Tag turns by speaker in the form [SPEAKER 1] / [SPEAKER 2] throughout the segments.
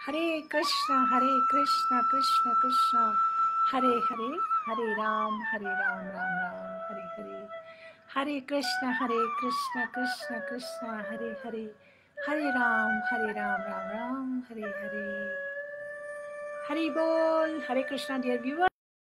[SPEAKER 1] Hare Krishna, Krishna Krishna, Hare Hare, Hare Ram, Ram Ram, Hare Hare. Hare Krishna, Krishna Krishna, Hare Hare, Hare Ram, Ram Ram, Hare Hare. Hari Bol, Hare Krishna, dear viewers.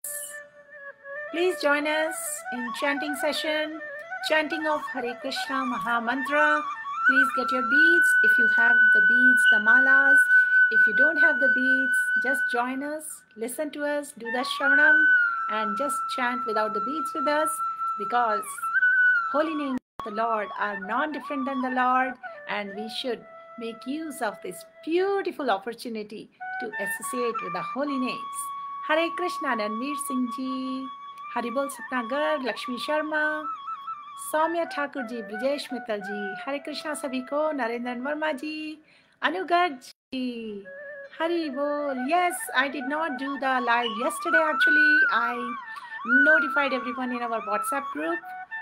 [SPEAKER 1] Please join us in chanting session, chanting of Hare Krishna Maha Mantra. Please get your beads if you have the beads, the malas. If you don't have the beads, just join us, listen to us, do the Shravanam, and just chant without the beads with us, because holy names of the Lord are non-different than the Lord, and we should make use of this beautiful opportunity to associate with the holy names. Hare Krishna, Ranveer Singh ji, Haribol Sapna Garg, Lakshmi Sharma, Soumya Thakur ji, Brijesh Mittal ji, Hare Krishna sabhi ko, Narendran Verma ji, Anu Garg ji, Haribol. Yes, I did not do the live yesterday actually. I notified everyone in our WhatsApp group.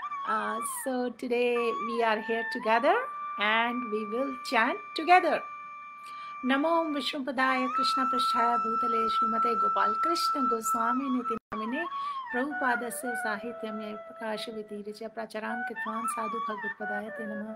[SPEAKER 1] So today we are here together and we will chant together. नमो विष्णुपदाय कृष्ण पृष्ठाय भूतले श्रीमते गोपाल कृष्ण गोस्वामी निति नामिने प्रभुपादस्य साहित्यमे प्रकाशवितीर्य प्रचरां कृत्वान् साधु भगवत्पदाय ते नमः.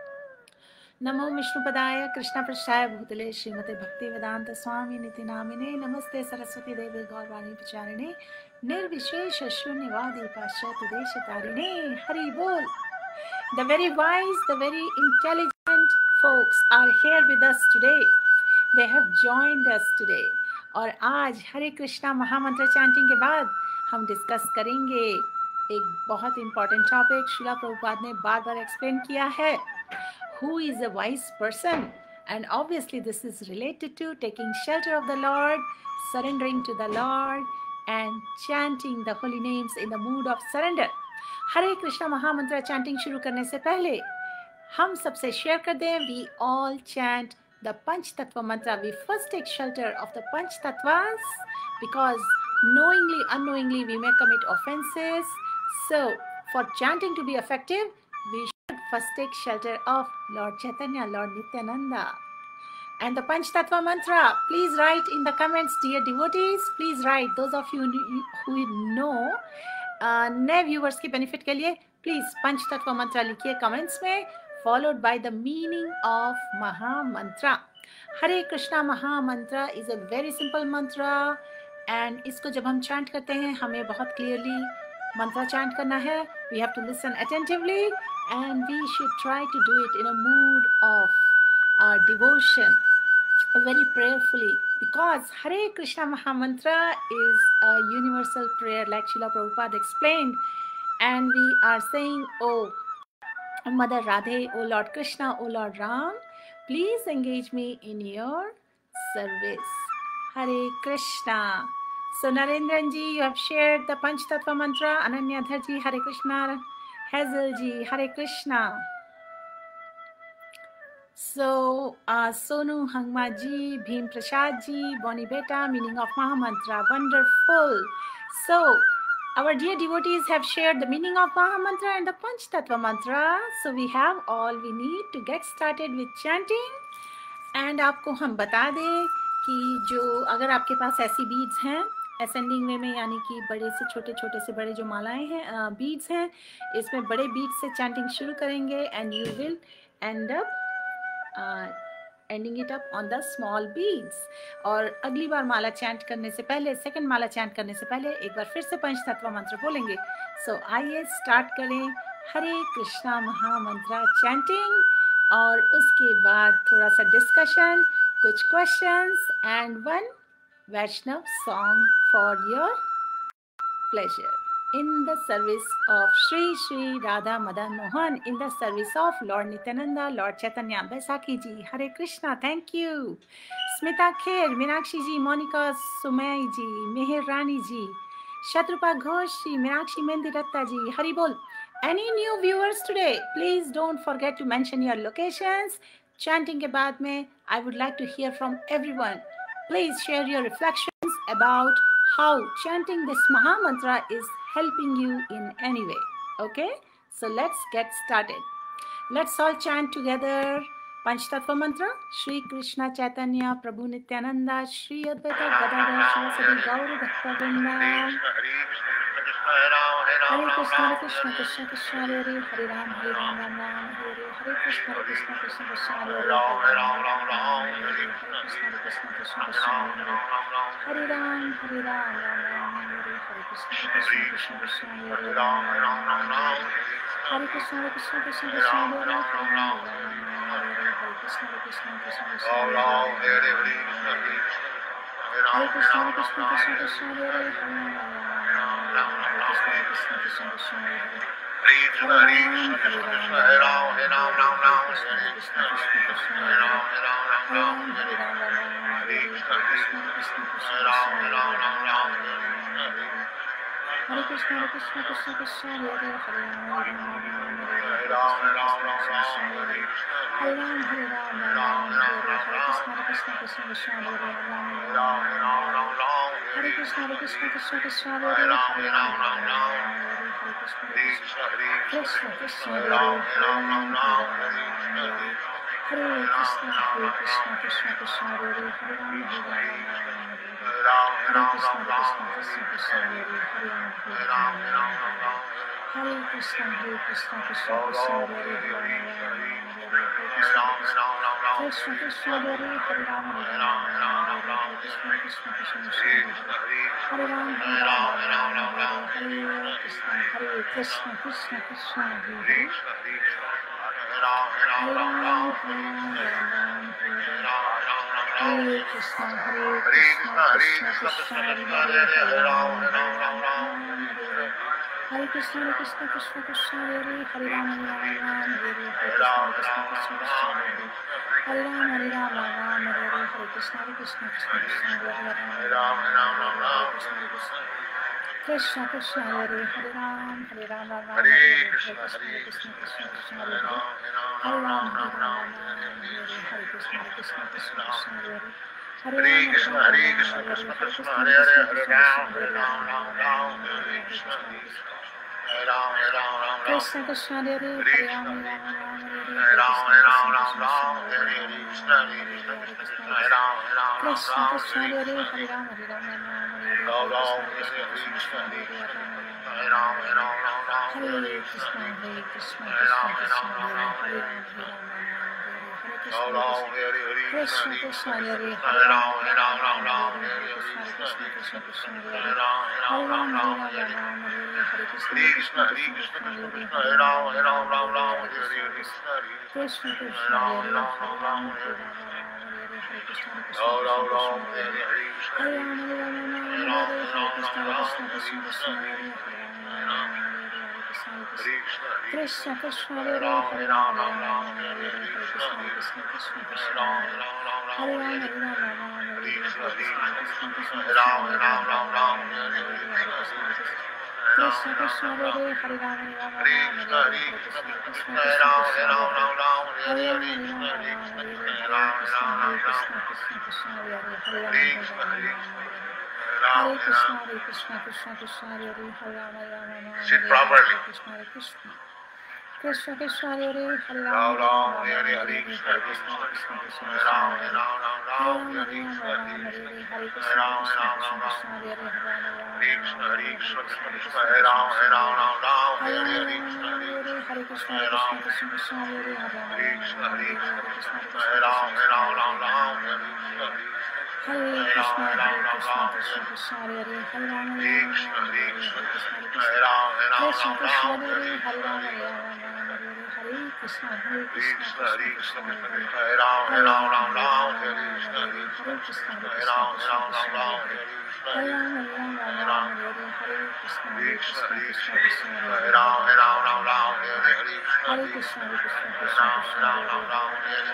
[SPEAKER 1] नमो विष्णुपदाय कृष्ण पृष्ठाय भूतले श्रीमते भक्ति वेदांत स्वामी निति नामिने नमस्ते सरस्वती देवी गौरवाणी प्रचारिणे निर्विशेष शून्यवादी पाश्चात्य देश तारिणे. हरि बोल. The very wise, the very intelligent folks are here with us today. They have joined us today. और आज हरे कृष्णा महामंत्र चैंटिंग के बाद हम डिस्कस करेंगे एक बहुत इंपॉर्टेंट टॉपिक. श्रीला प्रभुपाद ने बार बार एक्सप्लेन किया है, who is a wise person, and obviously this is related to taking shelter of the Lord, surrendering to the Lord and chanting the holy names in the mood of surrender. Hare Krishna mahamantra chanting शुरू करने से पहले हम सबसे share कर दें, we all chant the Panch Tattva mantra. We first take shelter of the Panch Tattvas because knowingly, unknowingly we may commit offenses. So for chanting to be effective, we should first take shelter of Lord Chaitanya, Lord Nityananda. And the Panch Tattva mantra, please write in the comments, dear devotees. Please write, those of you who know, नए viewers के benefit के लिए please पंच तत्व मंत्र लिखिए comments में, followed by the meaning of mahamantra. Hare Krishna mahamantra is a very simple mantra and इसको जब हम चैंट करते हैं हमें बहुत क्लियरली मंत्र चैंट करना है. We have to listen attentively and we should try to do it in a mood of devotion, very prayerfully, because Hare Krishna Mahamantra is a universal prayer like Srila Prabhupada explained, and we are saying, oh Mother Radhe, oh Lord Krishna, oh Lord Ram, please engage me in your service. Hare Krishna. So Narendran ji, you have shared the Panch Tattva mantra. Ananyadhar ji, Hare Krishna. Hazel ji, Hare Krishna. So, Sonu Hangma ji, Bhim Prasad ji, Boni Beta, meaning of Mahamantra, wonderful. So, our dear devotees have shared the meaning of Mahamantra and the Panch Tattva mantra. So, we have all we need to get started with chanting. And आपको हम बता दें कि जो अगर आपके पास ऐसी beads हैं असेंडिंग वे में, यानी कि बड़े से बड़े जो मालाएं हैं, बीड्स हैं, इसमें बड़े बीड्स से चैंटिंग शुरू करेंगे and you will end up ending it up on the small beads. और अगली बार माला चैंट करने से पहले, सेकंड माला चैंट करने से पहले एक बार फिर से पंच तत्व मंत्र बोलेंगे. सो आइए स्टार्ट करें हरे कृष्णा महामंत्र चैंटिंग, और उसके बाद थोड़ा सा डिस्कशन, कुछ questions and one Vaishnava song for your pleasure. In the service of Shri Shri Radha Madan Mohan, in the service of Lord Nityananda, Lord Chaitanya. Baisakhi ji, Hare Krishna, thank you. Smita Kher, Meenakshi ji, Monica Sumay ji, Meher Rani ji, Shatrupa Ghosh ji, Meenakshi Mendiratta ji, Hari Bol. Any new viewers today, please don't forget to mention your locations. Chanting ke baad mein, I would like to hear from everyone. Please share your reflections about how chanting this Mahamantra is helping you in any way. Okay, so let's get started. Let's all chant together. पंचतत्व मंत्र। श्री कृष्ण चैतन्य प्रभु नित्यानंदा श्री अद्वैत गदाधर शिवासादि गौर भक्तवृंदा। हरे कृष्ण कृष्ण कृष्ण हरे राम राम राम हरे हरे कृष्ण कृष्ण कृष्ण हरे हरे राम हरे कृष्ण कृष्ण हरे राम राम राम हरे हरे कृष्ण कृष्ण हरे राम हरे कृष्ण कृष्ण हरे राम हरे कृष्ण कृष्ण हरे कृष्ण हरे
[SPEAKER 2] Hare Krishna Krishna Hare Ram Ram Ram Hare Krishna Hare Ram Ram Hare Krishna Hare Ram Ram Ram Hare
[SPEAKER 1] Hare Krishna Krishna Krishna Hare
[SPEAKER 2] Hare Ram Ram Ram Hare
[SPEAKER 1] Hare Ram Hare Ram Hare Krishna Krishna Hare Krishna Krishna
[SPEAKER 2] Hare
[SPEAKER 1] Hare
[SPEAKER 2] Ram Ram Ram
[SPEAKER 1] Hare
[SPEAKER 2] Hare
[SPEAKER 1] Krishna
[SPEAKER 2] Krishna
[SPEAKER 1] Hare
[SPEAKER 2] Hare Ram Ram
[SPEAKER 1] Ram
[SPEAKER 2] Ram
[SPEAKER 1] Hare
[SPEAKER 2] Hare
[SPEAKER 1] Hare Krishna
[SPEAKER 2] Ram
[SPEAKER 1] Krishna Krishna Hare Ram
[SPEAKER 2] Hare Ram
[SPEAKER 1] Hare
[SPEAKER 2] Ram
[SPEAKER 1] Krishna
[SPEAKER 2] Ram
[SPEAKER 1] Krishna Hare
[SPEAKER 2] Hare Ram Ram Ram
[SPEAKER 1] Hare Krishna Krishna Krishna
[SPEAKER 2] Ram Ram
[SPEAKER 1] Hare
[SPEAKER 2] Hare
[SPEAKER 1] Krishna
[SPEAKER 2] Ram Ram Ram
[SPEAKER 1] Krishna Krishna Hare Ram
[SPEAKER 2] Hare Ram Ram Ram
[SPEAKER 1] Krishna Krishna
[SPEAKER 2] Hare
[SPEAKER 1] Krishna Hare Ram
[SPEAKER 2] Hare Ram Ram Ram
[SPEAKER 1] Hare Krishna Krishna Krishna
[SPEAKER 2] Hare
[SPEAKER 1] Hare
[SPEAKER 2] Hare Ram Ram Ram
[SPEAKER 1] Hare Krishna
[SPEAKER 2] Hare
[SPEAKER 1] Krishna
[SPEAKER 2] Krishna
[SPEAKER 1] Krishna
[SPEAKER 2] Krishna
[SPEAKER 1] Krishna
[SPEAKER 2] Krishna Hare
[SPEAKER 1] Hare
[SPEAKER 2] Ram
[SPEAKER 1] Ram
[SPEAKER 2] Ram Ram
[SPEAKER 1] Hare Krishna Krishna Krishna Krishna Hare Ram
[SPEAKER 2] Hare
[SPEAKER 1] Hare
[SPEAKER 2] Ram
[SPEAKER 1] Krishna
[SPEAKER 2] Ram
[SPEAKER 1] Krishna Krishna
[SPEAKER 2] Ram
[SPEAKER 1] Hare Ram Hare Krishna Krishna Krishna
[SPEAKER 2] Hare
[SPEAKER 1] Hare
[SPEAKER 2] Ram Ram
[SPEAKER 1] Krishna Krishna Hare Ram
[SPEAKER 2] Hare
[SPEAKER 1] Krishna
[SPEAKER 2] Krishna
[SPEAKER 1] Krishna Krishna
[SPEAKER 2] Hare
[SPEAKER 1] Hare
[SPEAKER 2] Ram
[SPEAKER 1] Hare
[SPEAKER 2] Ram
[SPEAKER 1] Ram
[SPEAKER 2] Ram Ram
[SPEAKER 1] Hare Krishna Krishna Krishna Krishna Hare
[SPEAKER 2] Hare
[SPEAKER 1] Hare
[SPEAKER 2] Krishna Hare Krishna Krishna Krishna Hare Hare Hare Ram Ram Hare Krishna Hare Ram Ram Ram
[SPEAKER 1] Krishna Krishna Hare
[SPEAKER 2] Hare
[SPEAKER 1] Hare
[SPEAKER 2] Krishna
[SPEAKER 1] Ram
[SPEAKER 2] Hare
[SPEAKER 1] Ram
[SPEAKER 2] Hare
[SPEAKER 1] Hare
[SPEAKER 2] Ram
[SPEAKER 1] Hare
[SPEAKER 2] Ram
[SPEAKER 1] Krishna
[SPEAKER 2] Ram
[SPEAKER 1] Krishna
[SPEAKER 2] Ram
[SPEAKER 1] Krishna
[SPEAKER 2] Hare
[SPEAKER 1] Hare
[SPEAKER 2] Hare Krishna
[SPEAKER 1] Ram
[SPEAKER 2] Hare Krishna
[SPEAKER 1] Hare
[SPEAKER 2] Krishna
[SPEAKER 1] Krishna
[SPEAKER 2] Hare Ram Ram
[SPEAKER 1] Krishna
[SPEAKER 2] Ram
[SPEAKER 1] Krishna
[SPEAKER 2] Hare
[SPEAKER 1] Hare
[SPEAKER 2] Krishna
[SPEAKER 1] Hare Ram Hare
[SPEAKER 2] Ram
[SPEAKER 1] Ram
[SPEAKER 2] Ram
[SPEAKER 1] Hare
[SPEAKER 2] Hare
[SPEAKER 1] Krishna
[SPEAKER 2] Hare Krishna
[SPEAKER 1] Krishna
[SPEAKER 2] Hare
[SPEAKER 1] Krishna
[SPEAKER 2] Hare Ram Ram Ram Hare
[SPEAKER 1] Hare
[SPEAKER 2] Krishna
[SPEAKER 1] Krishna Hare Krishna
[SPEAKER 2] Hare
[SPEAKER 1] Krishna
[SPEAKER 2] Ram
[SPEAKER 1] Krishna
[SPEAKER 2] Ram
[SPEAKER 1] Hare
[SPEAKER 2] Ram
[SPEAKER 1] Hare
[SPEAKER 2] Hare
[SPEAKER 1] Ram
[SPEAKER 2] Krishna
[SPEAKER 1] Hare
[SPEAKER 2] Ram
[SPEAKER 1] Krishna
[SPEAKER 2] Ram Hare Krishna
[SPEAKER 1] Krishna
[SPEAKER 2] Hare
[SPEAKER 1] Krishna
[SPEAKER 2] Krishna
[SPEAKER 1] Hare
[SPEAKER 2] Krishna
[SPEAKER 1] Hare
[SPEAKER 2] Hare
[SPEAKER 1] Ram
[SPEAKER 2] Ram Ram Ram Ram
[SPEAKER 1] Hare
[SPEAKER 2] Hare
[SPEAKER 1] Krishna
[SPEAKER 2] Krishna
[SPEAKER 1] Krishna
[SPEAKER 2] Hare
[SPEAKER 1] Krishna
[SPEAKER 2] Krishna
[SPEAKER 1] Krishna
[SPEAKER 2] Krishna
[SPEAKER 1] Hare
[SPEAKER 2] Hare Ram Ram Ram
[SPEAKER 1] Hare
[SPEAKER 2] Hare
[SPEAKER 1] Hare Krishna
[SPEAKER 2] Hare
[SPEAKER 1] Krishna
[SPEAKER 2] Krishna Hare
[SPEAKER 1] Krishna
[SPEAKER 2] Krishna
[SPEAKER 1] Krishna
[SPEAKER 2] Krishna
[SPEAKER 1] Hare
[SPEAKER 2] Krishna
[SPEAKER 1] Hare
[SPEAKER 2] Hare Ram Ram Ram Ram
[SPEAKER 1] Hare
[SPEAKER 2] Hare
[SPEAKER 1] Krishna
[SPEAKER 2] Krishna Hare
[SPEAKER 1] Krishna
[SPEAKER 2] Hare
[SPEAKER 1] Krishna
[SPEAKER 2] Ram
[SPEAKER 1] Hare
[SPEAKER 2] Ram
[SPEAKER 1] Hare
[SPEAKER 2] Ram
[SPEAKER 1] Ram
[SPEAKER 2] Ram
[SPEAKER 1] Hare
[SPEAKER 2] Hare
[SPEAKER 1] Hare Krishna Krishna
[SPEAKER 2] Ram
[SPEAKER 1] Krishna
[SPEAKER 2] Ram
[SPEAKER 1] Krishna
[SPEAKER 2] Ram
[SPEAKER 1] Hare
[SPEAKER 2] Hare Krishna
[SPEAKER 1] Hare
[SPEAKER 2] Hare
[SPEAKER 1] Ram
[SPEAKER 2] Hare Ram
[SPEAKER 1] Hare
[SPEAKER 2] Ram Ram
[SPEAKER 1] Krishna
[SPEAKER 2] Ram
[SPEAKER 1] Krishna
[SPEAKER 2] Hare
[SPEAKER 1] Krishna
[SPEAKER 2] Krishna
[SPEAKER 1] Krishna
[SPEAKER 2] Hare
[SPEAKER 1] Hare
[SPEAKER 2] Ram
[SPEAKER 1] Hare Krishna
[SPEAKER 2] Hare Krishna Hare Krishna
[SPEAKER 1] Krishna
[SPEAKER 2] Krishna
[SPEAKER 1] Krishna
[SPEAKER 2] Hare
[SPEAKER 1] Hare
[SPEAKER 2] Ram
[SPEAKER 1] Hare
[SPEAKER 2] Ram
[SPEAKER 1] Ram
[SPEAKER 2] Ram Ram Hare
[SPEAKER 1] Hare
[SPEAKER 2] Krishna
[SPEAKER 1] Krishna
[SPEAKER 2] Hare
[SPEAKER 1] Krishna Krishna
[SPEAKER 2] Hare
[SPEAKER 1] Krishna
[SPEAKER 2] Ram
[SPEAKER 1] Hare
[SPEAKER 2] Ram Ram Ram
[SPEAKER 1] Hare
[SPEAKER 2] Hare
[SPEAKER 1] Ram
[SPEAKER 2] Hare Krishna
[SPEAKER 1] Hare
[SPEAKER 2] Hare
[SPEAKER 1] Krishna Krishna
[SPEAKER 2] Hare
[SPEAKER 1] Krishna
[SPEAKER 2] Ram
[SPEAKER 1] Hare
[SPEAKER 2] Ram Ram Ram Hare
[SPEAKER 1] Hare
[SPEAKER 2] Krishna
[SPEAKER 1] Krishna
[SPEAKER 2] Hare Ram
[SPEAKER 1] Krishna
[SPEAKER 2] Ram
[SPEAKER 1] Krishna
[SPEAKER 2] Ram
[SPEAKER 1] Hare Hare Ram
[SPEAKER 2] Hare Krishna
[SPEAKER 1] Hare
[SPEAKER 2] Hare Krishna
[SPEAKER 1] Krishna
[SPEAKER 2] Krishna
[SPEAKER 1] Krishna
[SPEAKER 2] Krishna Hare
[SPEAKER 1] Krishna
[SPEAKER 2] Ram
[SPEAKER 1] Krishna
[SPEAKER 2] Ram
[SPEAKER 1] Hare
[SPEAKER 2] Ram Ram Hare
[SPEAKER 1] Hare
[SPEAKER 2] Hare Krishna
[SPEAKER 1] Ram
[SPEAKER 2] Hare Krishna Hare
[SPEAKER 1] Hare
[SPEAKER 2] Ram
[SPEAKER 1] Krishna
[SPEAKER 2] Ram Ram
[SPEAKER 1] Hare
[SPEAKER 2] Ram
[SPEAKER 1] Krishna Krishna Krishna Hare Hare
[SPEAKER 2] Hare
[SPEAKER 1] Ram
[SPEAKER 2] Krishna Hare Krishna
[SPEAKER 1] Hare
[SPEAKER 2] Hare Ram
[SPEAKER 1] Krishna Krishna Krishna Hare
[SPEAKER 2] Sit
[SPEAKER 1] Hare
[SPEAKER 2] properly.
[SPEAKER 1] Krishna Krishna Krishna Hare Hare
[SPEAKER 2] Ram Ram Hare
[SPEAKER 1] Hare
[SPEAKER 2] Hare Krishna Hare
[SPEAKER 1] Krishna Krishna
[SPEAKER 2] Krishna
[SPEAKER 1] Krishna
[SPEAKER 2] Hare
[SPEAKER 1] Krishna
[SPEAKER 2] Ram
[SPEAKER 1] Hare
[SPEAKER 2] Ram Ram
[SPEAKER 1] Hare
[SPEAKER 2] Ram
[SPEAKER 1] Ram
[SPEAKER 2] Hare
[SPEAKER 1] Hare
[SPEAKER 2] Krishna
[SPEAKER 1] Ram
[SPEAKER 2] Hare
[SPEAKER 1] Hare
[SPEAKER 2] Hare
[SPEAKER 1] Krishna
[SPEAKER 2] Ram
[SPEAKER 1] Krishna
[SPEAKER 2] Ram
[SPEAKER 1] Krishna
[SPEAKER 2] Ram Ram
[SPEAKER 1] Krishna Hare
[SPEAKER 2] Hare Krishna Hare
[SPEAKER 1] Hare
[SPEAKER 2] Krishna Krishna
[SPEAKER 1] Krishna
[SPEAKER 2] Krishna
[SPEAKER 1] Krishna
[SPEAKER 2] Hare
[SPEAKER 1] Krishna
[SPEAKER 2] Ram
[SPEAKER 1] Krishna
[SPEAKER 2] Ram
[SPEAKER 1] Hare
[SPEAKER 2] Ram Ram
[SPEAKER 1] Hare
[SPEAKER 2] Hare
[SPEAKER 1] Ram
[SPEAKER 2] Hare Krishna Hare
[SPEAKER 1] Hare Krishna
[SPEAKER 2] Hare
[SPEAKER 1] Krishna
[SPEAKER 2] Ram
[SPEAKER 1] Krishna Krishna Hare
[SPEAKER 2] Hare Krishna
[SPEAKER 1] Hare
[SPEAKER 2] Hare Krishna
[SPEAKER 1] Hare
[SPEAKER 2] Krishna
[SPEAKER 1] Krishna
[SPEAKER 2] Krishna
[SPEAKER 1] Krishna
[SPEAKER 2] Hare Ram
[SPEAKER 1] Krishna
[SPEAKER 2] Ram
[SPEAKER 1] Krishna
[SPEAKER 2] Ram Ram Hare Krishna
[SPEAKER 1] Hare
[SPEAKER 2] Hare
[SPEAKER 1] Hare
[SPEAKER 2] Ram
[SPEAKER 1] Krishna
[SPEAKER 2] Ram
[SPEAKER 1] Hare
[SPEAKER 2] Ram
[SPEAKER 1] Krishna
[SPEAKER 2] Ram
[SPEAKER 1] Krishna
[SPEAKER 2] Hare
[SPEAKER 1] Krishna Hare Hare Ram
[SPEAKER 2] Hare Krishna Hare Krishna
[SPEAKER 1] Hare
[SPEAKER 2] Krishna
[SPEAKER 1] Krishna Hare
[SPEAKER 2] Krishna
[SPEAKER 1] Krishna
[SPEAKER 2] Hare Ram Ram
[SPEAKER 1] Krishna
[SPEAKER 2] Ram
[SPEAKER 1] Krishna
[SPEAKER 2] Ram
[SPEAKER 1] Hare
[SPEAKER 2] Hare
[SPEAKER 1] Hare
[SPEAKER 2] Krishna
[SPEAKER 1] Ram
[SPEAKER 2] Hare
[SPEAKER 1] Hare Krishna Hare
[SPEAKER 2] Hare
[SPEAKER 1] Krishna
[SPEAKER 2] Krishna
[SPEAKER 1] Krishna
[SPEAKER 2] Hare
[SPEAKER 1] Krishna
[SPEAKER 2] Krishna Krishna
[SPEAKER 1] Hare
[SPEAKER 2] Krishna Hare Ram
[SPEAKER 1] Hare
[SPEAKER 2] Ram
[SPEAKER 1] Ram
[SPEAKER 2] Ram
[SPEAKER 1] Hare
[SPEAKER 2] Ram
[SPEAKER 1] Ram
[SPEAKER 2] Hare
[SPEAKER 1] Ram
[SPEAKER 2] Krishna Hare
[SPEAKER 1] Hare Krishna
[SPEAKER 2] Hare
[SPEAKER 1] Krishna
[SPEAKER 2] Ram
[SPEAKER 1] Krishna
[SPEAKER 2] Ram Ram
[SPEAKER 1] Krishna
[SPEAKER 2] Ram
[SPEAKER 1] Hare
[SPEAKER 2] Hare Krishna
[SPEAKER 1] Hare
[SPEAKER 2] Hare
[SPEAKER 1] Ram
[SPEAKER 2] Hare Ram
[SPEAKER 1] Hare Krishna
[SPEAKER 2] Hare
[SPEAKER 1] Krishna
[SPEAKER 2] Krishna Hare
[SPEAKER 1] Krishna
[SPEAKER 2] Krishna
[SPEAKER 1] Krishna
[SPEAKER 2] Krishna Krishna
[SPEAKER 1] Hare
[SPEAKER 2] Hare Ram Ram Ram Ram Hare
[SPEAKER 1] Hare
[SPEAKER 2] Hare Krishna
[SPEAKER 1] Hare
[SPEAKER 2] Hare
[SPEAKER 1] Krishna Krishna
[SPEAKER 2] Hare
[SPEAKER 1] Krishna
[SPEAKER 2] Ram
[SPEAKER 1] Krishna
[SPEAKER 2] Ram
[SPEAKER 1] Hare
[SPEAKER 2] Ram Ram Hare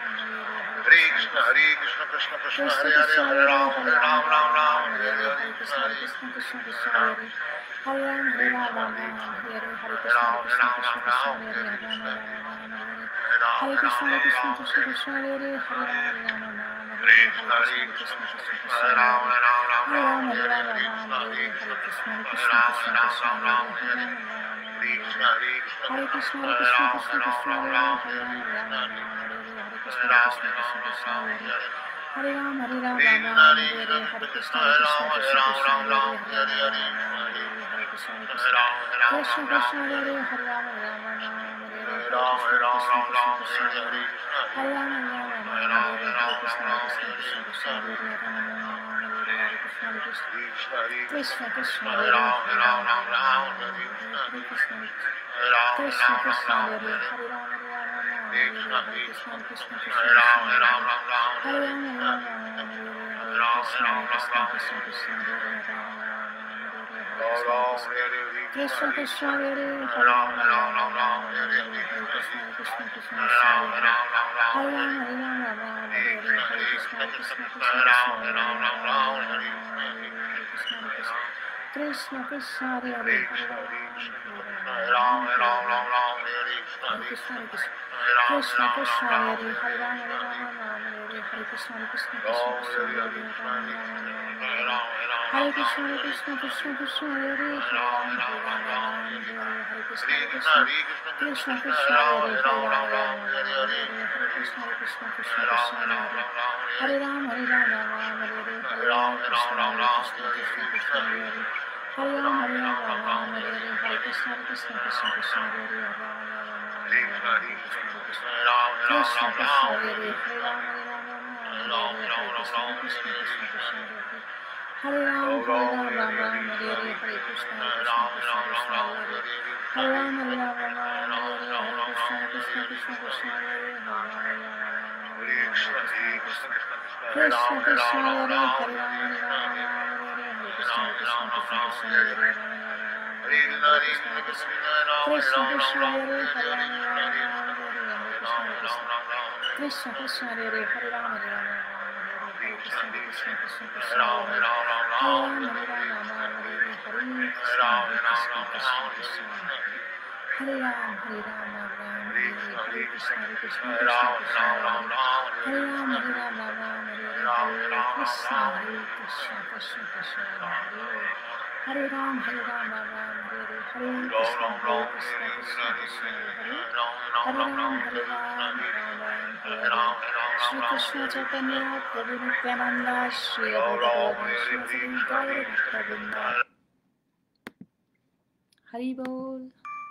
[SPEAKER 1] Hare
[SPEAKER 2] Hare
[SPEAKER 1] Krishna
[SPEAKER 2] Krishna Hare Krishna Krishna Krishna
[SPEAKER 1] Krishna
[SPEAKER 2] Hare Hare
[SPEAKER 1] Krishna
[SPEAKER 2] Hare
[SPEAKER 1] Hare
[SPEAKER 2] Ram
[SPEAKER 1] Hare
[SPEAKER 2] Hare Ram Ram Ram
[SPEAKER 1] Ram
[SPEAKER 2] Hare
[SPEAKER 1] Hare
[SPEAKER 2] Hare
[SPEAKER 1] Hare
[SPEAKER 2] Krishna
[SPEAKER 1] Krishna
[SPEAKER 2] Hare
[SPEAKER 1] Krishna Krishna
[SPEAKER 2] Hare
[SPEAKER 1] Krishna
[SPEAKER 2] Ram
[SPEAKER 1] Hare Hare Ram Hare
[SPEAKER 2] Hare
[SPEAKER 1] Ram
[SPEAKER 2] Krishna
[SPEAKER 1] Ram
[SPEAKER 2] Hare
[SPEAKER 1] Ram Hare Hare
[SPEAKER 2] Hare
[SPEAKER 1] Krishna
[SPEAKER 2] Ram
[SPEAKER 1] Krishna
[SPEAKER 2] Ram
[SPEAKER 1] Krishna
[SPEAKER 2] Ram
[SPEAKER 1] Krishna
[SPEAKER 2] Ram
[SPEAKER 1] Hare
[SPEAKER 2] Hare
[SPEAKER 1] Hare Ram
[SPEAKER 2] Krishna
[SPEAKER 1] Ram Ram Hare
[SPEAKER 2] Hare Ram
[SPEAKER 1] Hare
[SPEAKER 2] Ram
[SPEAKER 1] Krishna
[SPEAKER 2] Ram
[SPEAKER 1] Krishna
[SPEAKER 2] Ram
[SPEAKER 1] Krishna
[SPEAKER 2] Hare
[SPEAKER 1] Krishna Hare Hare Ram Ram Ram
[SPEAKER 2] Hare
[SPEAKER 1] Hare
[SPEAKER 2] Krishna
[SPEAKER 1] Hare
[SPEAKER 2] Hare
[SPEAKER 1] Krishna
[SPEAKER 2] Krishna
[SPEAKER 1] Krishna
[SPEAKER 2] Krishna
[SPEAKER 1] Krishna
[SPEAKER 2] Krishna Hare
[SPEAKER 1] Krishna
[SPEAKER 2] Ram
[SPEAKER 1] Hare
[SPEAKER 2] Ram Ram
[SPEAKER 1] Hare
[SPEAKER 2] Ram
[SPEAKER 1] Ram Hare
[SPEAKER 2] Hare
[SPEAKER 1] Ram
[SPEAKER 2] Hare
[SPEAKER 1] Ram
[SPEAKER 2] Krishna
[SPEAKER 1] Hare
[SPEAKER 2] Hare
[SPEAKER 1] Hare Krishna
[SPEAKER 2] Hare
[SPEAKER 1] Krishna
[SPEAKER 2] Ram
[SPEAKER 1] Krishna
[SPEAKER 2] Ram
[SPEAKER 1] Krishna
[SPEAKER 2] Ram
[SPEAKER 1] Hare
[SPEAKER 2] Ram
[SPEAKER 1] Hare
[SPEAKER 2] Hare
[SPEAKER 1] Ram Ram
[SPEAKER 2] Hare
[SPEAKER 1] Hare
[SPEAKER 2] Krishna Hare Krishna
[SPEAKER 1] Hare
[SPEAKER 2] Krishna
[SPEAKER 1] Krishna
[SPEAKER 2] Krishna
[SPEAKER 1] Hare
[SPEAKER 2] Hare
[SPEAKER 1] Krishna
[SPEAKER 2] Ram
[SPEAKER 1] Krishna
[SPEAKER 2] Ram
[SPEAKER 1] Krishna
[SPEAKER 2] Ram
[SPEAKER 1] Hare
[SPEAKER 2] Ram
[SPEAKER 1] Hare
[SPEAKER 2] Hare
[SPEAKER 1] Ram
[SPEAKER 2] Krishna
[SPEAKER 1] Ram
[SPEAKER 2] Hare
[SPEAKER 1] Hare Krishna Hare Krishna Krishna Krishna Hare Hare Ram Ram Hare Hare Hare Krishna Krishna Krishna Krishna Hare Hare Hare Krishna Krishna Krishna Krishna Hare Hare Ram Ram Hare Hare Krishna Krishna Krishna Hare Ram Ram Hare Krishna Krishna Krishna Krishna Hare Hare Krishna Krishna Hare Ram Krishna Krishna Krishna Hare Hare Krishna Krishna Krishna Krishna Hare Ram Hare Krishna Krishna Krishna Krishna Krishna Hare Hare Krishna Krishna Krishna Krishna Hare Hare Krishna Krishna Krishna Hare Hare Ram Hare Krishna Krishna Hare Krishna Krishna Krishna Krishna Hare Ram Hare Krishna Krishna Krishna Hare Hare Krishna Krishna Krishna Krishna Hare Ram Hare Krishna Krishna Krishna Hare Ram Hare Krishna Krishna Krishna Krishna Hare Krishna Krishna Hare Hare Ram Hare Krishna Hare Ram Hare Krishna Krishna Krishna Krishna Krishna Krishna Hare Hare Krishna Krishna Krishna Krishna Krishna Hare Krishna Krishna Hare Hare Ram Krishna Krishna Krishna Krishna Hare Ram Hare Krishna Krishna Krishna Hare Ram Hare Krishna Krishna Krishna Krishna Hare Ram Hare Krishna Krishna Krishna Hare Ram Shri Krishna Chaitanya Prabhu Nityananda Shri Advaita Shri Govinda Hari Bol.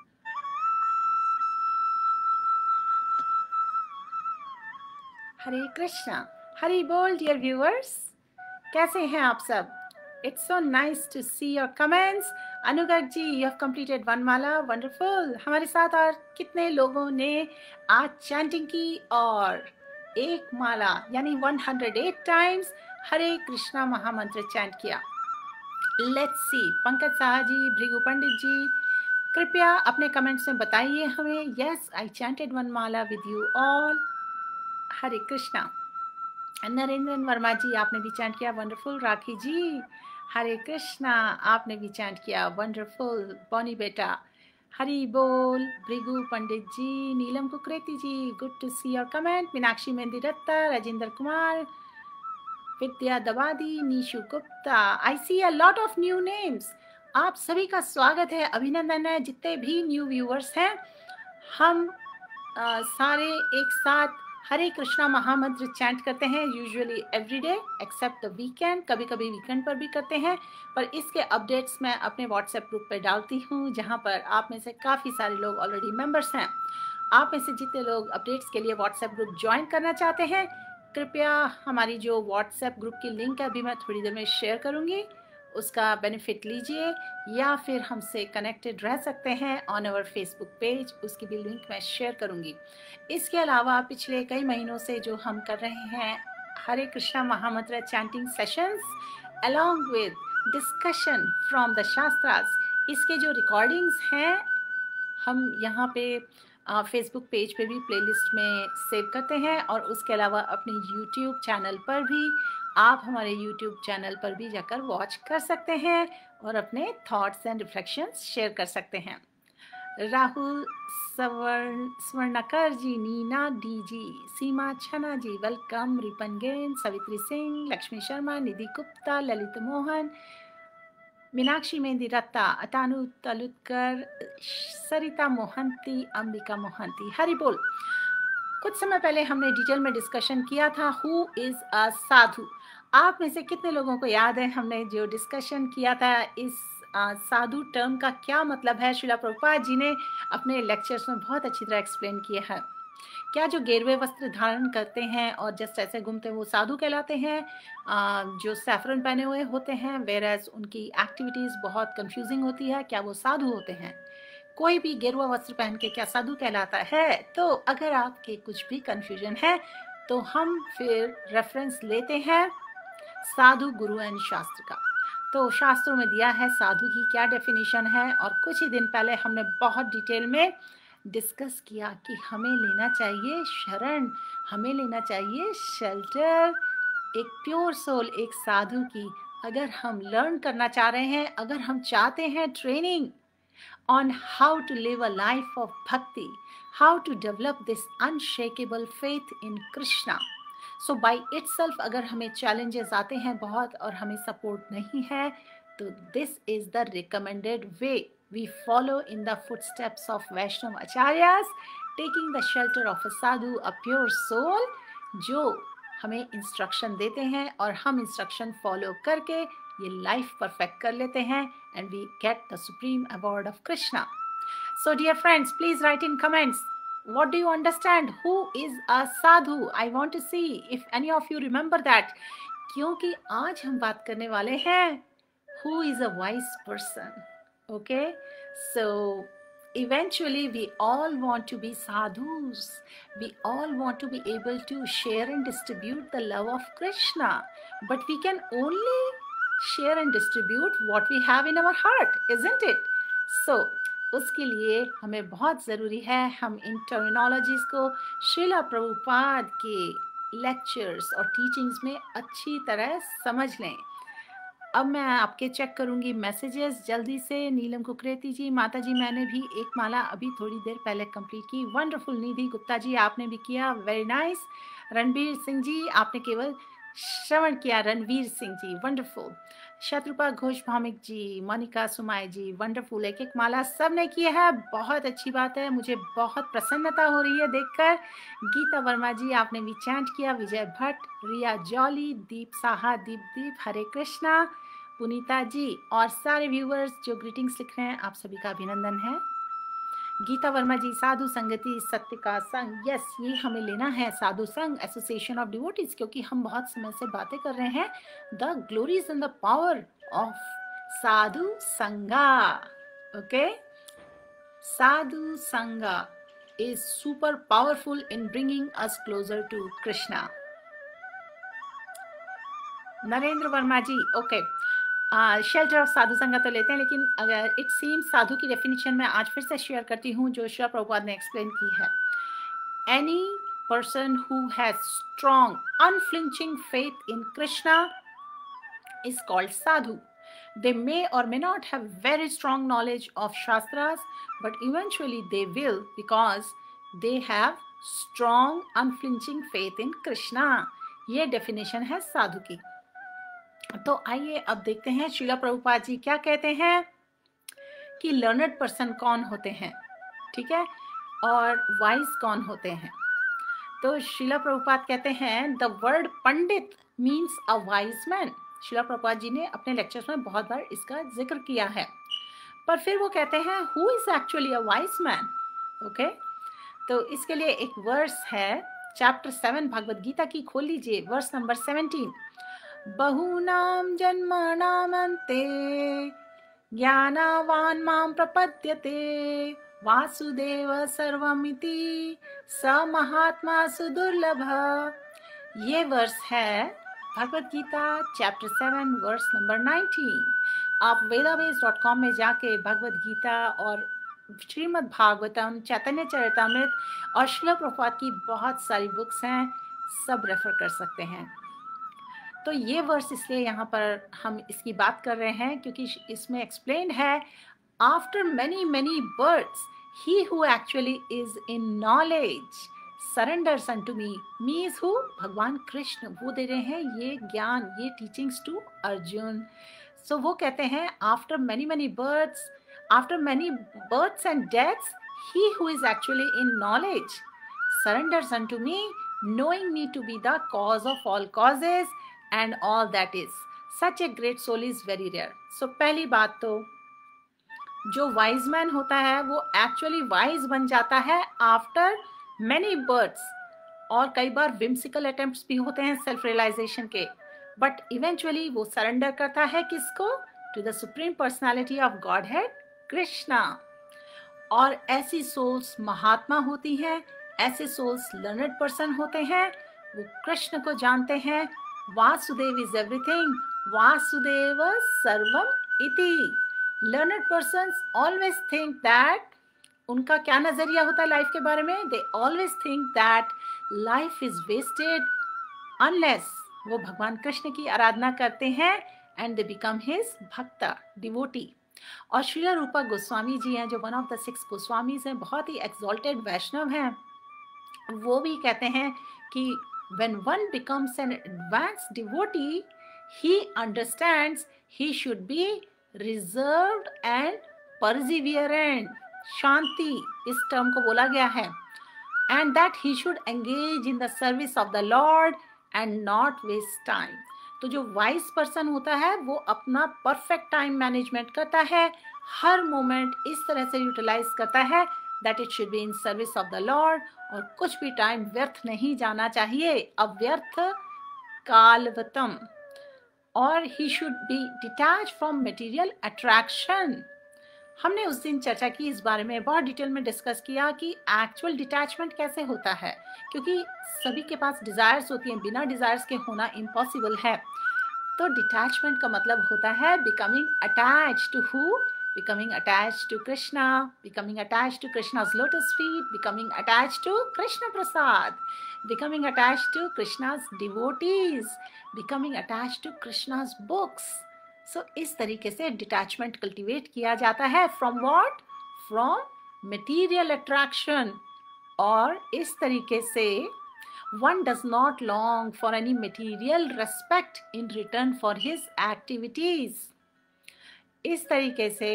[SPEAKER 1] Hare Krishna. Hari Bol, dear viewers. कैसे हैं आप सब? It's so nice to see your comments. अनुगत जी, you have completed one mala, wonderful. हमारे साथ और कितने लोगों ने आज चैंटिंग की और एक माला यानी 108 times हरे कृष्णा महामंत्र चैंट किया. Let's see. पंकज साहा जी, भृगु पंडित जी, कृपया अपने कमेंट्स में बताइए हमें. Yes, I chanted one mala with you all. हरे कृष्णा. नरेंद्रन वर्मा जी, आपने भी चैंट किया, वंडरफुल. राखी जी, हरे कृष्णा, आपने भी चैंट किया, वंडरफुल. बॉनी बेटा, हरि बोल. Bhrigu Pandit ji, Neelam Kukreti ji, good to see your comment. Meenakshi Mehndi Datta, Rajendra Kumar, Vidya Dawadi, Nishu Gupta. I see a lot of new names. आप सभी का स्वागत है, अभिनंदन है. जितने भी न्यू व्यूअर्स हैं, हम सारे एक साथ हरे कृष्णा महामंत्र चैंट करते हैं usually every day except the weekend. कभी कभी वीकेंड पर भी करते हैं, पर इसके अपडेट्स मैं अपने व्हाट्सएप ग्रुप पर डालती हूँ, जहाँ पर आप में से काफ़ी सारे लोग ऑलरेडी मेंबर्स हैं. आप में से जितने लोग अपडेट्स के लिए व्हाट्सएप ग्रुप ज्वाइन करना चाहते हैं, कृपया हमारी जो व्हाट्सएप ग्रुप की लिंक है अभी मैं थोड़ी देर में शेयर करूँगी, उसका बेनिफिट लीजिए, या फिर हमसे कनेक्टेड रह सकते हैं ऑन आवर फेसबुक पेज, उसकी भी लिंक मैं शेयर करूंगी. इसके अलावा पिछले कई महीनों से जो हम कर रहे हैं Hare Krishna mahamantra chanting sessions along with discussion from the shastras, इसके जो रिकॉर्डिंग्स हैं हम यहाँ पे फेसबुक पेज पे भी प्लेलिस्ट में सेव करते हैं, और उसके अलावा अपने यूट्यूब चैनल पर भी, आप हमारे यूट्यूब चैनल पर भी जाकर वॉच कर सकते हैं और अपने थॉट्स एंड रिफ्लेक्शंस शेयर कर सकते हैं. Rahul Swarnkar ji, Neena D ji, Seema Chhana ji, welcome. रिपन गेन, सवित्री सिंह, लक्ष्मी शर्मा, निधि गुप्ता, ललित मोहन, मीनाक्षी मेहंदी रत्ता, अतानु तलुतकर, सरिता मोहंती, अंबिका मोहंती. हरि बोल. कुछ समय पहले हमने डिटेल में डिस्कशन किया था हु इज अ साधु। आप में से कितने लोगों को याद है हमने जो डिस्कशन किया था इस साधु टर्म का क्या मतलब है? श्रीला प्रभुपाद जी ने अपने लेक्चर्स में बहुत अच्छी तरह एक्सप्लेन किया है। क्या जो गेरुए वस्त्र धारण करते हैं और जस्ट ऐसे घूमते हैं वो साधु कहलाते हैं? जो सैफरन पहने हुए होते हैं वेयर एज उनकी एक्टिविटीज़ बहुत कंफ्यूजिंग होती है, क्या वो साधु होते हैं? कोई भी गेरुआ वस्त्र पहन के क्या साधु कहलाता है? तो अगर आपके कुछ भी कंफ्यूजन है तो हम फिर रेफरेंस लेते हैं साधु गुरु एंड शास्त्र का। तो शास्त्रों में दिया है साधु की क्या डेफिनेशन है, और कुछ ही दिन पहले हमने बहुत डिटेल में डिस्कस किया कि हमें लेना चाहिए शरण, हमें लेना चाहिए शेल्टर, एक प्योर सोल, एक साधु की। अगर हम लर्न करना चाह रहे हैं, अगर हम चाहते हैं training on how to live a life of bhakti, how to develop this unshakable faith in Krishna. So by itself अगर हमें challenges आते हैं बहुत और हमें support नहीं है, तो this is the recommended way. We follow in the footsteps of Vaishnava Acharyas, taking the shelter of a sadhu, a pure soul, जो हमें इंस्ट्रक्शन देते हैं और हम इंस्ट्रक्शन फॉलो करके ये लाइफ परफेक्ट कर लेते हैं and we get the supreme award of Krishna. So dear friends, please write in comments, what do you understand? Who is a sadhu? I want to see if any of you remember that. क्योंकि आज हम बात करने वाले हैं who is a wise person. Okay, so eventually we all want to be sadhus. We all want to be able to share and distribute the love of Krishna, but we can only share and distribute what we have in our heart, isn't it? So उसके लिए हमें बहुत ज़रूरी है हम इन terminologies को श्रीला प्रभुपाद के lectures और टीचिंग्स में अच्छी तरह समझ लें। अब मैं आपके चेक करूंगी मैसेजेस जल्दी से। नीलम कुकरेती जी, माता जी मैंने भी एक माला अभी थोड़ी देर पहले कंप्लीट की। वंडरफुल। निधि गुप्ता जी आपने भी किया, वेरी नाइस। रणबीर सिंह जी आपने केवल श्रवण किया। रणवीर सिंह जी वंडरफुल। शत्रुपा घोष भामिक जी, मोनिका सुमाय जी वंडरफुल। एक एक माला सब ने की है, बहुत अच्छी बात है, मुझे बहुत प्रसन्नता हो रही है देखकर। गीता वर्मा जी आपने भी चैंट किया। विजय भट्ट, रिया जॉली, दीप साहा, दीप हरे कृष्णा, पुनीता जी और सारे व्यूअर्स जो ग्रीटिंग्स लिख रहे हैं आप सभी का अभिनंदन है। गीता वर्मा जी, साधु संगति सत्य का संग, यस ये हमें लेना है, साधु संग, एसोसिएशन ऑफ डिवोटीज, क्योंकि हम बहुत समय से बातें कर रहे हैं the glories and the power of sadhu sanga. Okay, साधु संगा is super powerful in bringing us closer to Krishna. Narendra Verma ji, okay, shelter of sadhu sanga तो लेते हैं, लेकिन अगर इट सीम्स साधु की डेफिनेशन मैं आज फिर से शेयर करती हूँ जो श्रीला प्रभुपाद ने एक्सप्लेन की है। Any person who has strong unflinching faith in Krishna is called sadhu. They may or may not have very strong knowledge of shastras, but eventually they will because they have strong unflinching faith in Krishna. ये definition है साधु की। तो आइए अब देखते हैं श्रीला प्रभुपाद जी क्या कहते हैं कि लर्नड पर्सन कौन होते हैं, ठीक है, और वाइज कौन होते हैं। तो श्रीला प्रभुपाद कहते हैं the word pandit means a wise man. Srila Prabhupada ji ने अपने लेक्चर्स में बहुत बार इसका जिक्र किया है, पर फिर वो कहते हैं who is actually a wise man. Okay, तो इसके लिए एक वर्स है चैप्टर 7 भगवद गीता की, खोल लीजिए वर्स नंबर 17। बहूनां जन्मनामन्ते ज्ञानवान् मां प्रपद्यते वासुदेव सर्वमिति स महात्मा सुदुर्लभ। ये वर्स है Bhagavad Gita chapter 7 verse number 19। आप वेदाबेस.com में जाके भगवद गीता और श्रीमद् भागवतम, चैतन्य चरितामृत और श्रीला प्रभुपाद की बहुत सारी बुक्स हैं, सब रेफर कर सकते हैं। तो ये वर्स इसलिए यहाँ पर हम इसकी बात कर रहे हैं क्योंकि इसमें एक्सप्लेन है after many many births he who actually is in knowledge surrenders unto me is who, भगवान कृष्ण, वो दे रहे हैं ये ज्ञान, ये टीचिंग्स टू अर्जुन। सो वो कहते हैं after many many births and deaths he who is actually in knowledge surrenders unto me, knowing me to be the cause of all causes and all that is. Such a great soul is very rare. So पहली बात तो जो wise man होता है वो actually wise बन जाता है आफ्टर मैनी बर्थ्स, और कई बार विम्सिकल अटेम्प्ट्स भी होते हैं सेल्फ रियलाइजेशन के, बट इवेंचुअली वो सरेंडर करता है किसको? To the supreme personality of Godhead Krishna. और ऐसी सोल्स महात्मा होती हैं, ऐसे सोल्स लर्नड पर्सन होते हैं, वो कृष्ण को जानते हैं। वासुदेव इज एवरीथिंग, वासुदेव सर्वम इति। Learned persons always think that, उनका क्या नजरिया होता है लाइफ के बारे में? They always think that life is wasted unless वो भगवान कृष्ण की आराधना करते हैं एंड दे बिकम हिज भक्त डिवोटी। और श्रील रूपा गोस्वामी जी हैं जो वन ऑफ द 6 गोस्वामीज हैं, बहुत ही एक्सॉल्टेड वैष्णव हैं, वो भी कहते हैं कि when one becomes an advanced devotee, he understands he should be reserved and perseverant, शांति इस टर्म को बोला गया है, and that he should engage in the service of the Lord and not waste time. तो जो वाइज पर्सन होता है वो अपना परफेक्ट टाइम मैनेजमेंट करता है, हर मोमेंट इस तरह से यूटिलाइज करता है that it should be in service of the lord, और कुछ भी टाइम व्यर्थ नहीं जाना चाहिए, अव्यर्थ कालवतम। और he should be detach from material attraction. हमने उस दिन चर्चा की इस बारे में, बहुत डिटेल में डिस्कस किया कि एक्चुअल डिटैचमेंट कैसे होता है, क्योंकि सभी के पास डिजायर्स होती हैं, बिना डिजायर्स के होना इम्पॉसिबल है। तो डिटैचमेंट का मतलब होता है becoming attach to who? Becoming attached to Krishna, becoming attached to Krishna's lotus feet, becoming attached to Krishna Prasad, becoming attached to Krishna's devotees, becoming attached to Krishna's books. So इस तरीके से detachment cultivate किया जाता है from what? From material attraction. और इस तरीके से one does not long for any material respect in return for his activities. इस तरीके से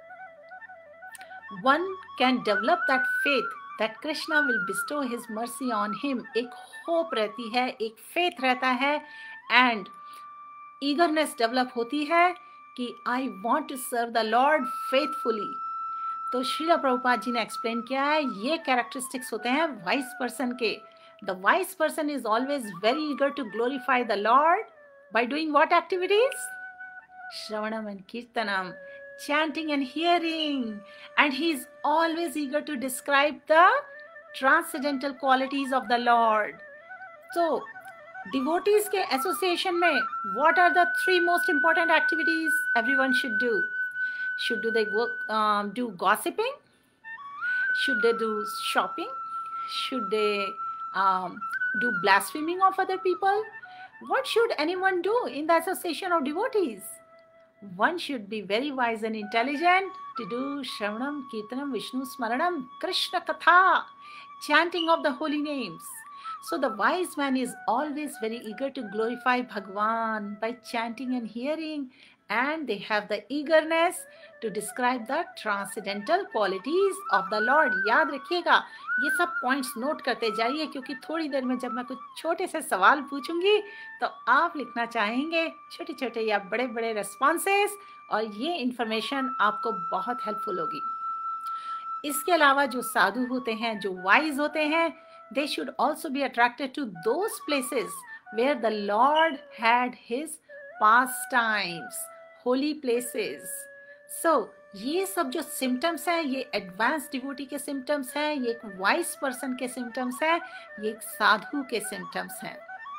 [SPEAKER 1] one can develop that faith that Krishna will bestow his mercy on him. एक hope रहती है, एक फेथ रहता है, एंड ईगरनेस डेवलप होती है कि I want to serve the lord faithfully. तो श्रील प्रभुपाद जी ने एक्सप्लेन किया है, ये कैरेक्टरिस्टिक्स होते हैं वाइज पर्सन के। The wise person is always very eager to glorify the lord by doing what activities? Shravanam and Kirtanam, chanting and hearing, and he is always eager to describe the transcendental qualities of the Lord. So, devotees के association में what are the 3 most important activities everyone should do? Should they do gossiping? Should they do shopping? Should they do blaspheming of other people? What should anyone do in the association of devotees? One should be very wise and intelligent to do Shravanam, Kirtanam, Vishnu Smaranam, Krishna Katha, chanting of the holy names. So the wise man is always very eager to glorify Bhagwan by chanting and hearing, and they have the eagerness to describe the transcendental qualities of the Lord. याद रखिएगा, ये सब points note करते जाइए, क्योंकि थोड़ी देर में जब मैं कुछ छोटे से सवाल पूछूंगी तो आप लिखना चाहेंगे छोटे छोटे या बड़े बड़े रेस्पॉन्सेस, और ये इंफॉर्मेशन आपको बहुत हेल्पफुल होगी। इसके अलावा जो साधु होते हैं, जो वाइज होते हैं, they should also be attracted to those places where the Lord had his pastimes, holy places. So ये सब जो सिम्टम्स हैं, ये एडवांस डिवोटी के सिम्टम्स हैं, ये एक वाइज पर्सन के सिम्टम्स हैं, ये एक साधु के सिम्टम्स हैं।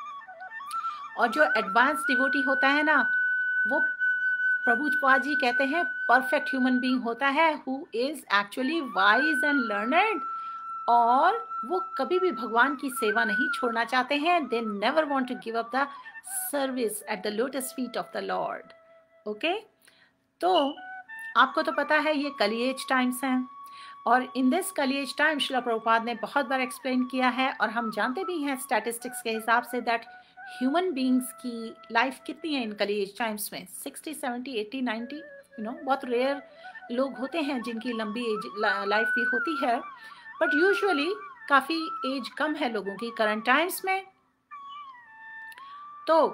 [SPEAKER 1] और जो एडवांस डिवोटी होता है ना, वो प्रभुपाद जी कहते हैं परफेक्ट ह्यूमन बीइंग होता है, who is actually wise and learned, और वो कभी भी भगवान की सेवा नहीं छोड़ना चाहते हैं। They never want to give up the service at the lotus feet of the lord. Okay, तो आपको तो पता है ये कलिएज टाइम्स हैं, और in this Kali age time Srila Prabhupada ने बहुत बार एक्सप्लेन किया है, और हम जानते भी हैं स्टैटिस्टिक्स के हिसाब से दैट ह्यूमन बीइंग्स की लाइफ कितनी है इन कलिएज टाइम्स में? 60, 70, 80, 90, बहुत रेयर लोग होते हैं जिनकी लंबी लाइफ भी होती है, बट यूजुअली काफ़ी एज कम है लोगों की करंट टाइम्स में। तो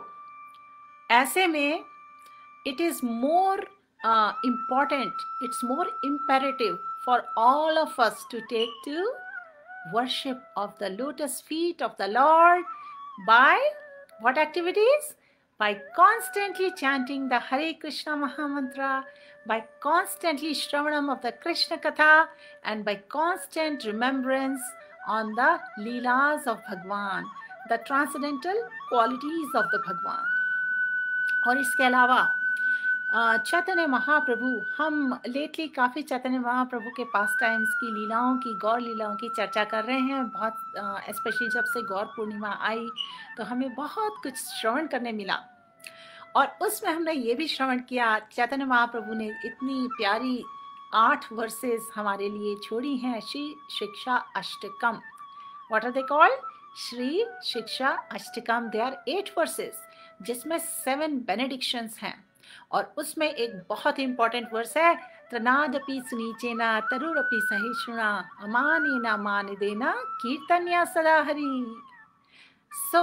[SPEAKER 1] ऐसे में it is more important, it's more imperative for all of us to take to worship of the lotus feet of the Lord by what activities? By constantly chanting the Hare Krishna Mahamantra, by constantly Shravanam of the Krishna Katha, and by constant remembrance on the Leelas of Bhagwan, the transcendental qualities of the Bhagwan. और इसके अलावा चैतन्य महाप्रभु, हम lately काफ़ी चैतन्य महाप्रभु के पास times की लीलाओं की, गौर लीलाओं की चर्चा कर रहे हैं बहुत, स्पेशली जब से गौर पूर्णिमा आई तो हमें बहुत कुछ श्रवण करने मिला। और उसमें हमने ये भी श्रवण किया, चैतन्य महाप्रभु ने इतनी प्यारी 8 वर्सेस हमारे लिए छोड़ी हैं, Shri Shiksha Ashtakam. What are they called? Shri Shiksha Ashtakam. They are 8 versus जिसमें 7 बेनेडिक्शंस हैं। और उसमें एक बहुत ही इंपॉर्टेंट वर्स है, त्रनादपि सुनीचेना तरुरपि सहिष्णुना अमानेना मानदेना कीर्तन्या सदा Hari. So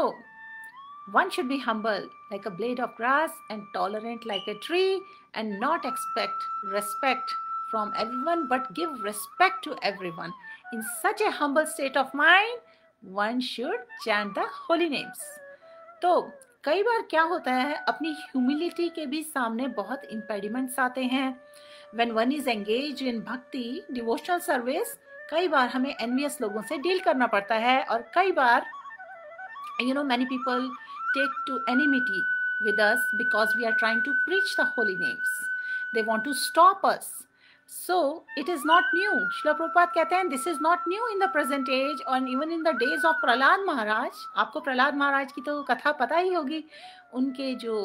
[SPEAKER 1] one should be humble like a blade of grass and tolerant like a tree, and not expect respect from everyone but give respect to everyone. In such a humble state of mind, one should chant the holy names. तो कई बार क्या होता है, अपनी humility के भी सामने बहुत इम्पेडिमेंट्स आते हैं। When one is engage in bhakti devotional service, कई बार हमें एनवियस लोगों से डील करना पड़ता है, और कई बार many people take to enmity with us because we are trying to preach the holy names. They want to stop us. So it is not new. Srila Prabhupada कहते हैं this is not new in the present age or even in the days of Prahlad महाराज। आपको प्रहलाद महाराज की तो कथा पता ही होगी। उनके जो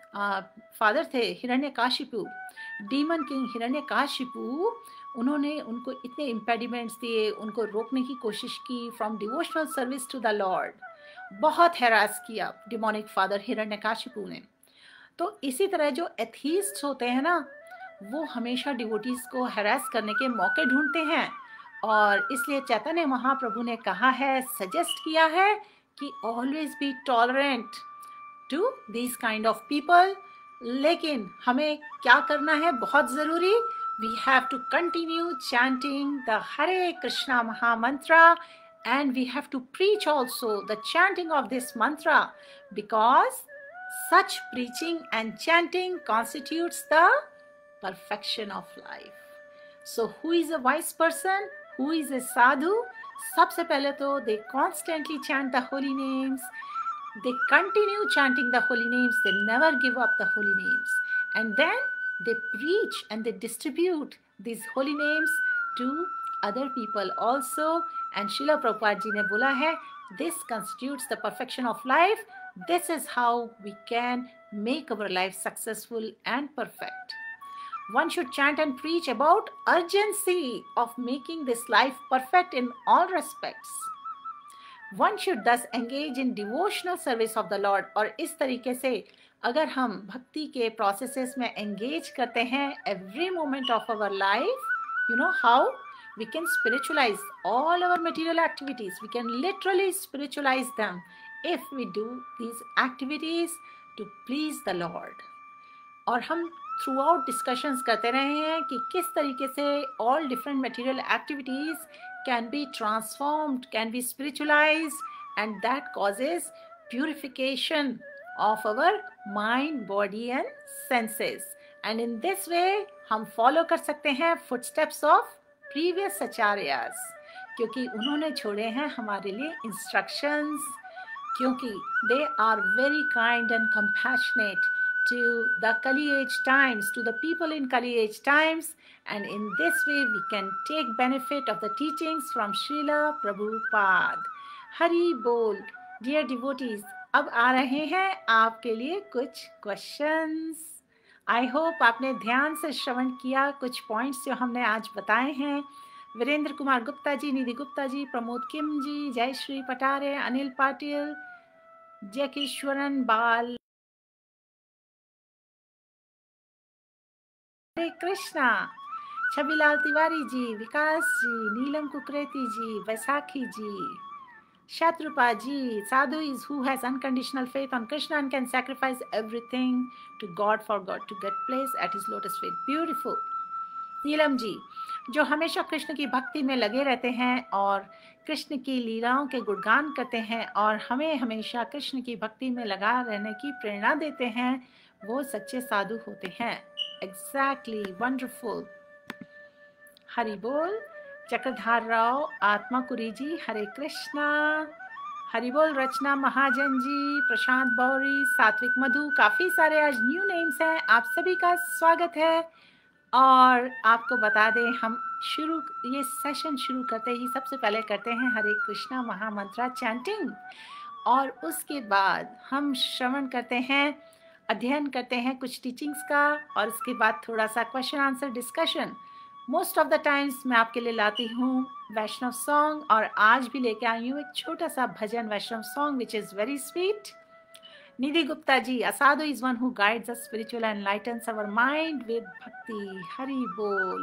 [SPEAKER 1] फादर थे हिरण्यकाशिपु, डीमन किंग हिरण्यकाशिपु, उन्होंने उनको इतने इम्पेडिमेंट्स दिए, उनको रोकने की कोशिश की from devotional service to the lord. बहुत हैरास किया डिमोनिक फादर हिरण्यकाशिपु ने। तो इसी तरह जो एथीस्ट होते हैं ना, वो हमेशा डिवोटीज को हैरास करने के मौके ढूंढते हैं, और इसलिए चैतन्य महाप्रभु ने कहा है, सजेस्ट किया है कि always be tolerant to this kind of people. लेकिन हमें क्या करना है, बहुत ज़रूरी, we have to continue chanting the Hare Krishna mahamantra, and we have to preach also the chanting of this mantra, because such preaching and chanting constitutes the perfection of life. So who is a wise person? Who is a sadhu? सबसे पहले तो they constantly chant the holy names. They continue chanting the holy names. They never give up the holy names. And then they preach and they distribute these holy names to other people also. And Srila Prabhupada ji ने बोला है, this constitutes the perfection of life. This is how we can make our life successful and perfect. One should chant and preach about urgency of making this life perfect in all respects. One should thus engage in devotional service of the Lord. और इस तरीके से अगर हम भक्ति के processes में engage करते हैं every moment of our life, you know how we can spiritualize all our material activities. We can literally spiritualize them if we do these activities to please the Lord. और हम through out discussions करते रहे हैं कि किस तरीके से all different material activities can be transformed, can be spiritualized, and that causes purification of our mind, body and senses. And in this way हम follow कर सकते हैं footsteps of previous acharyas, क्योंकि उन्होंने छोड़े हैं हमारे लिए instructions, क्योंकि they are very kind and compassionate to the Kali age times, to the people in Kali age times, and in this way we can take benefit of the teachings from Srila Prabhupada. Hari Bol. Dear devotees, अब आ रहे हैं आपके लिए कुछ questions. I hope आपने ध्यान से श्रवण किया कुछ पॉइंट्स जो हमने आज बताए हैं। वीरेंद्र कुमार गुप्ता जी, निधि गुप्ता जी, प्रमोद किम जी, जयश्री पटारे, अनिल पाटिल, जयकिश्वरन बाल, हरे कृष्णा। छबीलाल तिवारी जी, विकास जी, नीलम कुकरेती जी, वैसाखी जी, Shatrupa ji, sadhu is who has unconditional faith on Krishna and can sacrifice everything to God for God to get place at his lotus feet. Beautiful. Neelam ji, जो हमेशा कृष्ण की भक्ति में लगे रहते हैं और कृष्ण की लीलाओं के गुणगान करते हैं और हमें हमेशा कृष्ण की भक्ति में लगा रहने की प्रेरणा देते हैं, वो सच्चे साधु होते हैं. Exactly, wonderful. हरि बोल. चक्रधार राव, आत्माकुरी जी, हरे कृष्णा. हरि बोल. रचना महाजन जी, प्रशांत बौरी, सात्विक मधु, काफी सारे आज न्यू नेम्स हैं. आप सभी का स्वागत है. और आपको बता दें, हम ये सेशन शुरू करते ही सबसे पहले करते हैं हरे कृष्णा महामंत्रा चैंटिंग और उसके बाद हम श्रवण करते हैं, अध्ययन करते हैं कुछ टीचिंग्स का और उसके बाद थोड़ा सा question answer discussion. Most of the times मैं आपके लिए लाती हूँ वैष्णव सॉन्ग और आज भी लेके आई हूँ एक छोटा सा भजन Vaishnava song which is very sweet. Nidhi Gupta ji, a sadhu is one who guides us spiritually and enlightens our mind with bhakti. Hari Bol.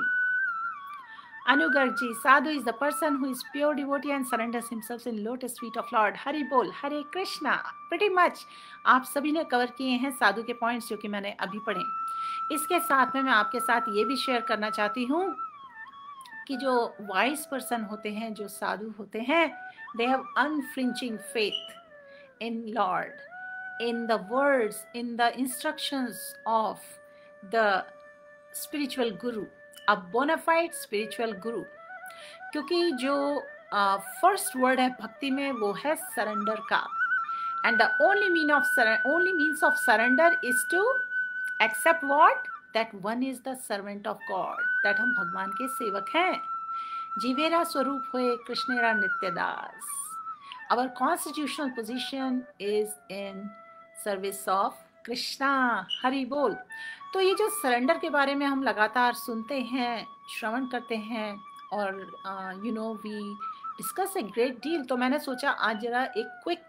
[SPEAKER 1] Anugar ji, sadhu is the person who is pure devotee and surrenders himself in lotus feet of Lord. Hari Bol. Hare Krishna. Pretty much आप सभी ने cover किए हैं साधु के points जो कि मैंने अभी पढ़े. इसके साथ में मैं आपके साथ ये भी शेयर करना चाहती हूँ कि जो वाइज पर्सन होते हैं, जो साधु होते हैं, they have unflinching faith in Lord, in the words, in the instructions of the spiritual guru, a bona fide spiritual guru. क्योंकि जो फर्स्ट वर्ड है भक्ति में वो है सरेंडर का. And the only means of surrender is to accept what? That one is the servant of God. That हम भगवान के सेवक हैं. जीवेरा स्वरूप हुए कृष्णेरा नित्यदास. Our constitutional position is in service of Krishna. Hari बोल. तो ये जो सरेंडर के बारे में हम लगातार सुनते हैं, श्रवण करते हैं और we discuss a great deal. तो मैंने सोचा आज जरा एक क्विक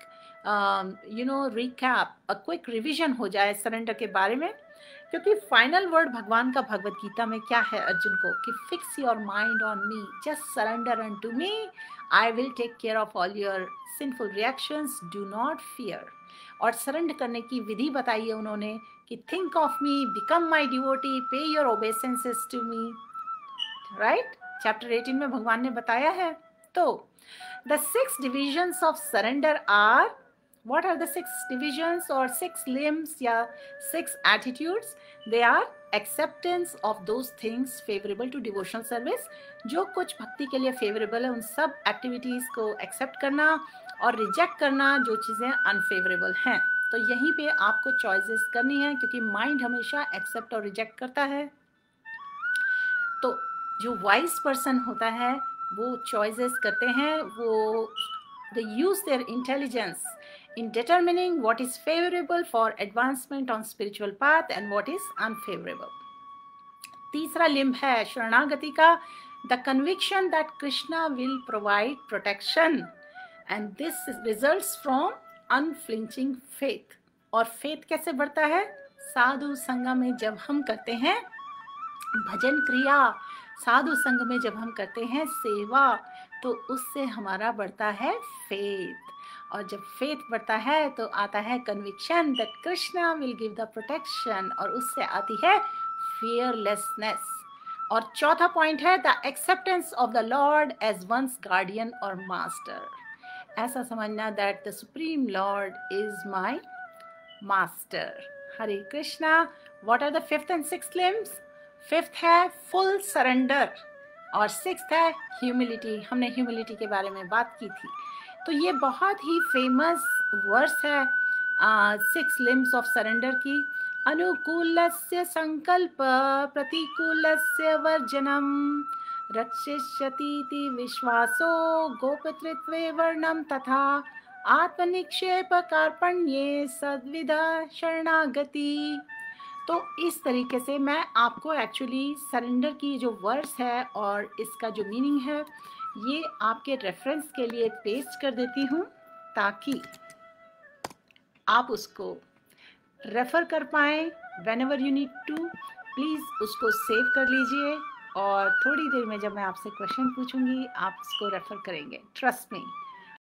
[SPEAKER 1] रिकैप, क्विक रिविजन हो जाए सरेंडर के बारे में. क्योंकि फाइनल वर्ड भगवान का भगवत गीता में क्या है अर्जुन को कि fix your mind on me, just surrender unto me, I will take care of all your sinful reactions, do not fear. और सरेंडर करने की विधि बताई है उन्होंने कि think of me, become my devotee, pay your obeisances to me. Right, chapter 18 में भगवान ने बताया है. तो the 6 divisions of surrender are, what are the 6 divisions or 6 limbs या 6 attitudes? They are acceptance of those things favorable to devotional service. जो कुछ भक्ति के लिए फेवरेबल है उन सब एक्टिविटीज को एक्सेप्ट करना और रिजेक्ट करना जो चीज़ें अनफेवरेबल हैं. तो यहीं पे आपको चॉइसेस करनी है क्योंकि माइंड हमेशा एक्सेप्ट और रिजेक्ट करता है. तो जो वाइज पर्सन होता है वो चॉइसेस करते हैं, वो they use their intelligence in determining what is favorable for advancement on spiritual path and what is unfavorable. तीसरा लिंब है शरणागति का, the conviction that Krishna will provide protection and this results from unflinching faith. और faith कैसे बढ़ता है? साधु संग में जब हम करते हैं भजन क्रिया, साधु संग में जब हम करते हैं सेवा, तो उससे हमारा बढ़ता है फेथ. और जब फेथ बढ़ता है तो आता है conviction that Krishna will give the protection और उससे आती है फियरलेसनेस. और चौथा पॉइंट है the acceptance of the lord as one's guardian और मास्टर. ऐसा समझना that the supreme lord is my master. Hare Krishna. What are the 5th and 6th limbs? 5th है फुल सरेंडर और 6th है ह्यूमिलिटी. हमने ह्यूमिलिटी के बारे में बात की थी. तो ये बहुत ही फेमस वर्स है 6 limbs ऑफ सरेंडर की. अनुकूलस्य संकल्प प्रतिकूलस्य वर्जनम रक्षिष्यतीति विश्वासो गोपतृत्वे वर्णम तथा आत्मनिक्षेप कार्पण्ये सद्विधा शरणागति. तो इस तरीके से मैं आपको एक्चुअली सरेंडर की जो वर्ड्स है और इसका जो मीनिंग है ये आपके रेफरेंस के लिए पेस्ट कर देती हूँ ताकि आप उसको रेफर कर पाएँ. Whenever you need to please उसको सेव कर लीजिए और थोड़ी देर में जब मैं आपसे क्वेश्चन पूछूंगी आप उसको रेफर करेंगे, ट्रस्ट मी।